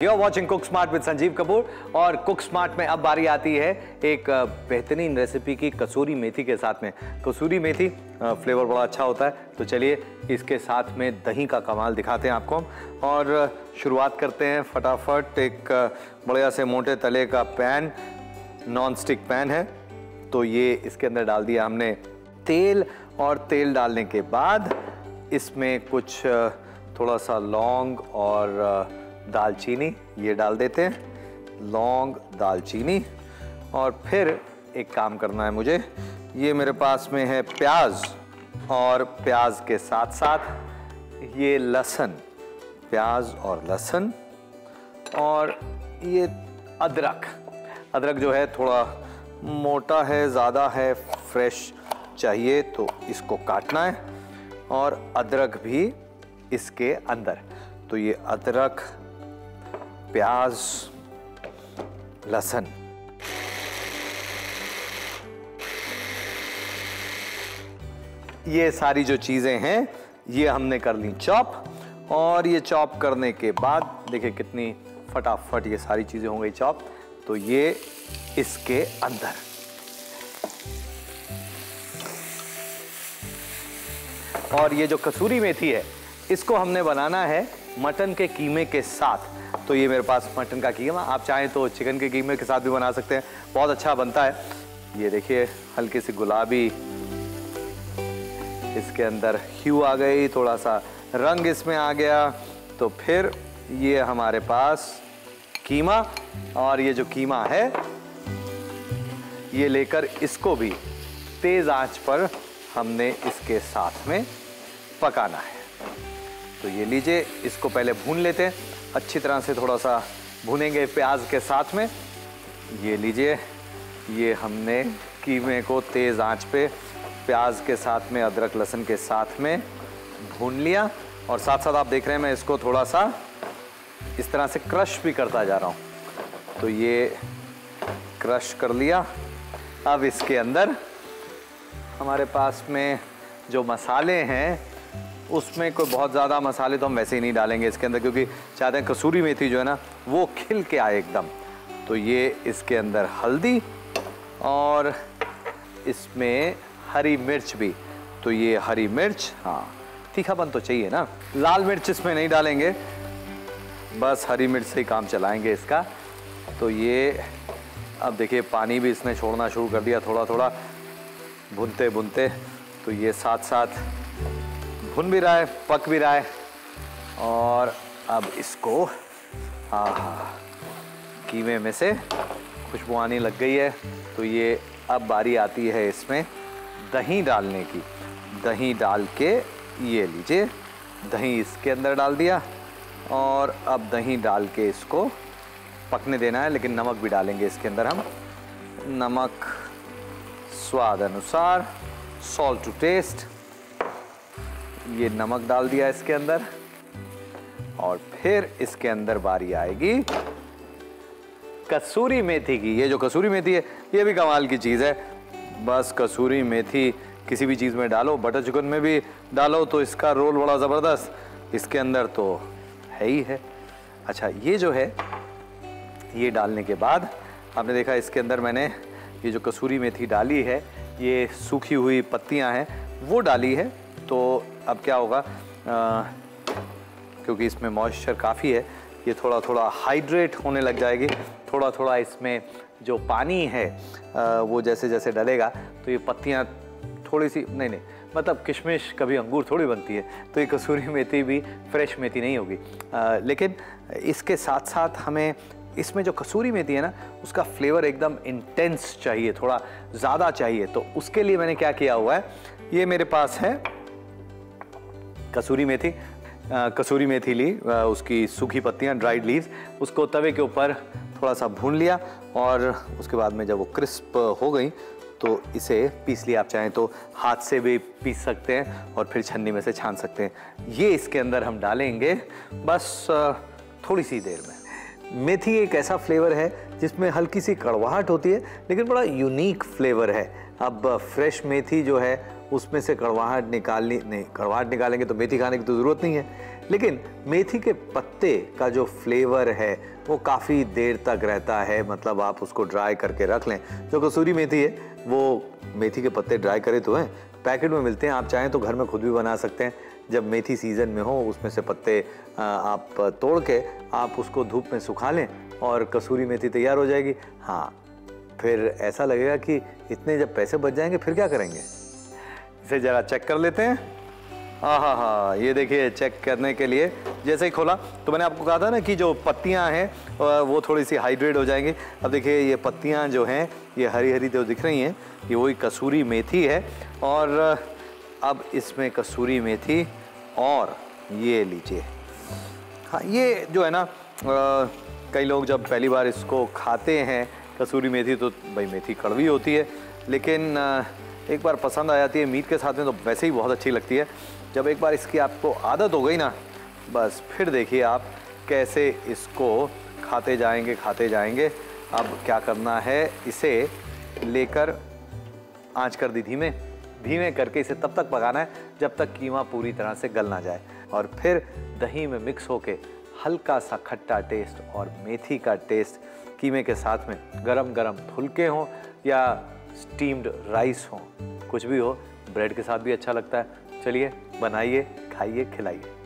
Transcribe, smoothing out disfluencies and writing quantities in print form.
You are watching cook smart with Sanjeev Kapoor. और cook smart में अब बारी आती है एक बेहतरीन रेसिपी की कसूरी मेथी के साथ में। कसूरी मेथी फ्लेवर बड़ा अच्छा होता है, तो चलिए इसके साथ में दही का कमाल दिखाते हैं आपको हम। और शुरुआत करते हैं फटाफट। एक बढ़िया से मोटे तले का पैन, नॉन स्टिक पैन है, तो ये इसके अंदर डाल दिया हमने तेल। और तेल डालने के बाद इसमें कुछ थोड़ा सा लौंग और दालचीनी ये डाल देते हैं। लौंग, दालचीनी। और फिर एक काम करना है मुझे, ये मेरे पास में है प्याज, और प्याज के साथ साथ ये लहसुन, प्याज और लहसुन। और ये अदरक, अदरक जो है थोड़ा मोटा है, ज़्यादा है, फ्रेश चाहिए तो इसको काटना है। और अदरक भी इसके अंदर, तो ये अदरक, प्याज, लहसुन, ये सारी जो चीजें हैं ये हमने कर ली चॉप। और ये चॉप करने के बाद देखिए कितनी फटाफट ये सारी चीजें हो गई चॉप। तो ये इसके अंदर, और ये जो कसूरी मेथी है इसको हमने बनाना है मटन के कीमे के साथ। तो ये मेरे पास मटन का कीमा, आप चाहें तो चिकन के कीमे के साथ भी बना सकते हैं, बहुत अच्छा बनता है। ये देखिए हल्की सी गुलाबी इसके अंदर ह्यू आ गई, थोड़ा सा रंग इसमें आ गया। तो फिर ये हमारे पास कीमा, और ये जो कीमा है ये लेकर इसको भी तेज आंच पर हमने इसके साथ में पकाना है। तो ये लीजिए, इसको पहले भून लेते हैं अच्छी तरह से, थोड़ा सा भूनेंगे प्याज के साथ में। ये लीजिए, ये हमने कीमे को तेज आंच पे प्याज के साथ में, अदरक लहसुन के साथ में भून लिया। और साथ साथ आप देख रहे हैं मैं इसको थोड़ा सा इस तरह से क्रश भी करता जा रहा हूँ। तो ये क्रश कर लिया। अब इसके अंदर हमारे पास में जो मसाले हैं उसमें कोई बहुत ज़्यादा मसाले तो हम वैसे ही नहीं डालेंगे इसके अंदर, क्योंकि चाहते हैं कसूरी मेथी जो है ना वो खिल के आए एकदम। तो ये इसके अंदर हल्दी, और इसमें हरी मिर्च भी। तो ये हरी मिर्च, हाँ तीखापन तो चाहिए ना, लाल मिर्च इसमें नहीं डालेंगे, बस हरी मिर्च से ही काम चलाएंगे इसका। तो ये अब देखिए पानी भी इसने छोड़ना शुरू कर दिया थोड़ा थोड़ा, भुनते भुनते। तो ये साथ साथ भुन भी रहा है, पक भी रहा है। और अब इसको, हाँ, कीमे में से खुशबू आने लग गई है। तो ये अब बारी आती है इसमें दही डालने की। दही डाल के, ये लीजिए दही इसके अंदर डाल दिया। और अब दही डाल के इसको पकने देना है, लेकिन नमक भी डालेंगे इसके अंदर हम। नमक स्वाद अनुसार, सॉल्ट टू टेस्ट। ये नमक डाल दिया इसके अंदर। और फिर इसके अंदर बारी आएगी कसूरी मेथी की। ये जो कसूरी मेथी है ये भी कमाल की चीज़ है। बस कसूरी मेथी किसी भी चीज़ में डालो, बटर चिकन में भी डालो तो इसका रोल बड़ा ज़बरदस्त इसके अंदर तो है ही है। अच्छा, ये जो है ये डालने के बाद आपने देखा इसके अंदर मैंने ये जो कसूरी मेथी डाली है, ये सूखी हुई पत्तियां हैं वो डाली है। तो अब क्या होगा, क्योंकि इसमें मॉइस्चर काफ़ी है, ये थोड़ा थोड़ा हाइड्रेट होने लग जाएगी। थोड़ा थोड़ा इसमें जो पानी है वो जैसे जैसे डलेगा तो ये पत्तियां थोड़ी सी, नहीं मतलब किशमिश कभी अंगूर थोड़ी बनती है, तो ये कसूरी मेथी भी फ्रेश मेथी नहीं होगी। लेकिन इसके साथ साथ हमें इसमें जो कसूरी मेथी है ना उसका फ्लेवर एकदम इंटेंस चाहिए, थोड़ा ज़्यादा चाहिए। तो उसके लिए मैंने क्या किया हुआ है, ये मेरे पास है कसूरी मेथी। कसूरी मेथी ली, उसकी सूखी पत्तियां, ड्राइड लीव्स, उसको तवे के ऊपर थोड़ा सा भून लिया। और उसके बाद में जब वो क्रिस्प हो गई तो इसे पीस लिया। आप चाहें तो हाथ से भी पीस सकते हैं और फिर छन्नी में से छान सकते हैं। ये इसके अंदर हम डालेंगे बस थोड़ी सी देर में। मेथी एक ऐसा फ्लेवर है जिसमें हल्की सी कड़वाहट होती है, लेकिन बड़ा यूनिक फ्लेवर है। अब फ्रेश मेथी जो है उसमें से कड़वाहट निकालनी नहीं, कड़वाहट निकालेंगे तो मेथी खाने की तो ज़रूरत नहीं है। लेकिन मेथी के पत्ते का जो फ्लेवर है वो काफ़ी देर तक रहता है, मतलब आप उसको ड्राई करके रख लें। जो कसूरी मेथी है वो मेथी के पत्ते ड्राई करे तो हैं, पैकेट में मिलते हैं, आप चाहें तो घर में खुद भी बना सकते हैं। जब मेथी सीज़न में हो उसमें से पत्ते आप तोड़ के आप उसको धूप में सुखा लें और कसूरी मेथी तैयार हो जाएगी। हाँ, फिर ऐसा लगेगा कि इतने जब पैसे बच जाएंगे फिर क्या करेंगे। इसे ज़रा चेक कर लेते हैं। हाँ, ये देखिए, चेक करने के लिए जैसे ही खोला तो मैंने आपको कहा था ना कि जो पत्तियां हैं वो थोड़ी सी हाइड्रेट हो जाएंगी। अब देखिए ये पत्तियां जो हैं ये हरी हरी जो दिख रही हैं ये वही कसूरी मेथी है। और अब इसमें कसूरी मेथी और ये लीजिए। हाँ, ये जो है ना कई लोग जब पहली बार इसको खाते हैं कसूरी मेथी तो भाई मेथी कड़वी होती है, लेकिन एक बार पसंद आ जाती है मीट के साथ में तो वैसे ही बहुत अच्छी लगती है। जब एक बार इसकी आपको आदत हो गई ना, बस फिर देखिए आप कैसे इसको खाते जाएंगे। अब क्या करना है, इसे लेकर आंच कर दी धीमे करके इसे तब तक पकाना है जब तक कीमा पूरी तरह से गल ना जाए। और फिर दही में मिक्स होके हल्का सा खट्टा टेस्ट और मेथी का टेस्ट कीमे के साथ में गरम गरम फुलके हों या स्टीम्ड राइस हो, कुछ भी हो, ब्रेड के साथ भी अच्छा लगता है। चलिए बनाइए, खाइए, खिलाइए।